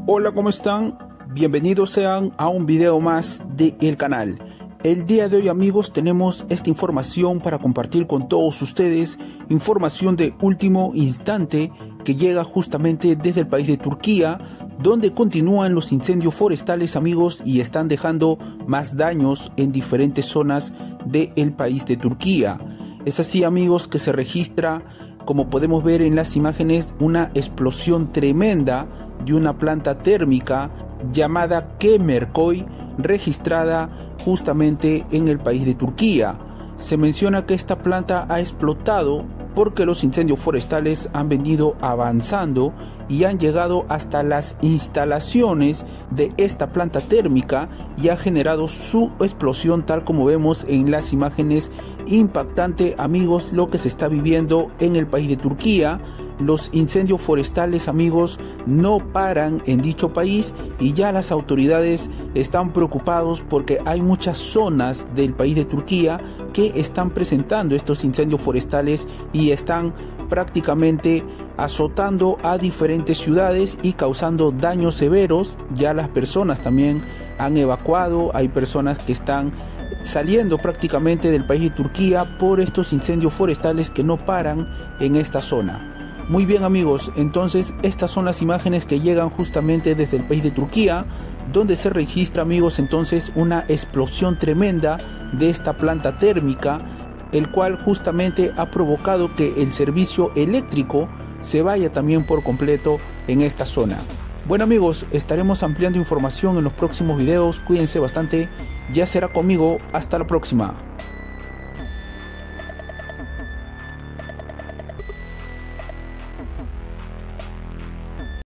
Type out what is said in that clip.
Hola, ¿cómo están? Bienvenidos sean a un video más del canal. El día de hoy, amigos, tenemos esta información para compartir con todos ustedes, información de último instante que llega justamente desde el país de Turquía, donde continúan los incendios forestales, amigos, y están dejando más daños en diferentes zonas del país de Turquía. Es así, amigos, que se registra, como podemos ver en las imágenes, una explosión tremenda de una planta térmica llamada Kemerköy, registrada justamente en el país de Turquía. Se menciona que esta planta ha explotado porque los incendios forestales han venido avanzando y han llegado hasta las instalaciones de esta planta térmica y ha generado su explosión, tal como vemos en las imágenes. Impactante, amigos, lo que se está viviendo en el país de Turquía. Los incendios forestales, amigos, no paran en dicho país y ya las autoridades están preocupados porque hay muchas zonas del país de Turquía que están presentando estos incendios forestales y están prácticamente azotando a diferentes ciudades y causando daños severos. Ya las personas también han evacuado, hay personas que están saliendo prácticamente del país de Turquía por estos incendios forestales que no paran en esta zona. Muy bien, amigos, entonces estas son las imágenes que llegan justamente desde el país de Turquía, donde se registra, amigos, entonces una explosión tremenda de esta planta térmica, el cual justamente ha provocado que el servicio eléctrico se vaya también por completo en esta zona. Bueno, amigos, estaremos ampliando información en los próximos videos. Cuídense bastante, ya será conmigo, hasta la próxima.